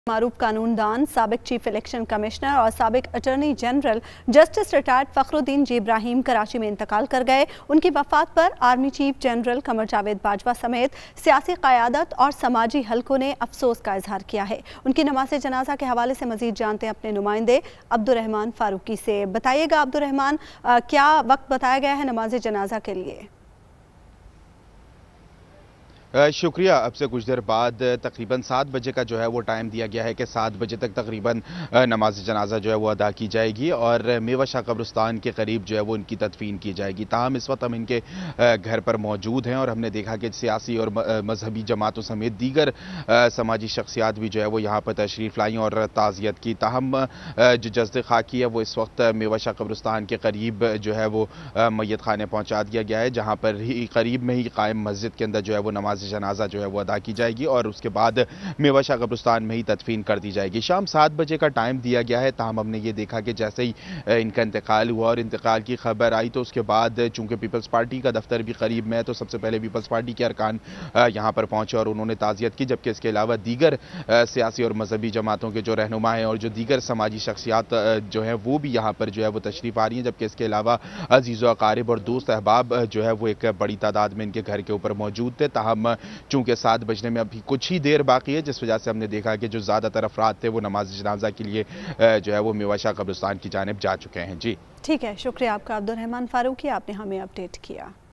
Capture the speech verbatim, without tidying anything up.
मारूफ कानूनदान, साबिक chief election commissioner और साबिक attorney general justice retired Fakhruddin G Ebrahim Karachi में इंतकाल कर गए। उनकी वफात पर army chief general Qamar Javed Bajwa समेत सियासी क़यादत और समाजी हलकों ने अफसोस का इजहार किया है। उनकी नमाज जनाजा के हवाले से मजीद जानते हैं अपने नुमाइंदे अब्दुर्रहमान फारूकी से। बताइएगा अब्दुर्रहमान, क्या वक्त बताया गया है नमाज जनाजा के लिए? शुक्रिया। अब से कुछ देर बाद तकरीबन सात बजे का जो है वो टाइम दिया गया है कि सात बजे तक तकरीबन नमाज जनाजा जो है वो अदा की जाएगी और मेवाशाह कब्रिस्तान के करीब जो है वो इनकी तदफीन की जाएगी। ताहम इस वक्त हम इनके घर पर मौजूद हैं और हमने देखा कि सियासी और मजहबी जमातों समेत दीगर समाजी शख्सियात भी जो है वो यहाँ पर तशरीफ़ लाई और ताज़ियत की। ताहम जो जस्द खाकी है वो इस वक्त मेवाशाह कब्रिस्तान के करीब जो है वो मैयत खाने पहुँचा दिया गया है, जहाँ पर ही करीब में ही कायम मस्जिद के अंदर जो है वो नमाज जनाजा जो है वो अदा की जाएगी और उसके बाद मेवाशाह कब्रिस्तान में ही तदफीन कर दी जाएगी। शाम सात बजे का टाइम दिया गया है। ताहम हमने ये देखा कि जैसे ही इनका इंतकाल हुआ और इंतकाल की खबर आई तो उसके बाद चूंकि पीपल्स पार्टी का दफ्तर भी करीब में है तो सबसे पहले पीपल्स पार्टी के अरकान यहाँ पर पहुंचे और उन्होंने ताज़ियत की, जबकि इसके अलावा दीगर सियासी और मजहबी जमातों के जो रहनुमा हैं और जो दीगर समाजी शख्सियात जो है वो भी यहाँ पर जो है वो तशरीफ आ रही हैं, जबकि इसके अलावा अजीज़ व अकारिब और दोस्त अहबाब जो है वो एक बड़ी तादाद में इनके घर के ऊपर मौजूद थे। ताहम चूंकि सात बजने में अभी कुछ ही देर बाकी है, जिस वजह से हमने देखा कि जो ज़्यादातर अफराद थे वो नमाज जनाजा के लिए जो है वो मेवाशाह कब्रिस्तान की जानिब जा चुके हैं। जी ठीक है, शुक्रिया आपका अब्दुर्रहमान फारूकी, आपने हमें अपडेट किया।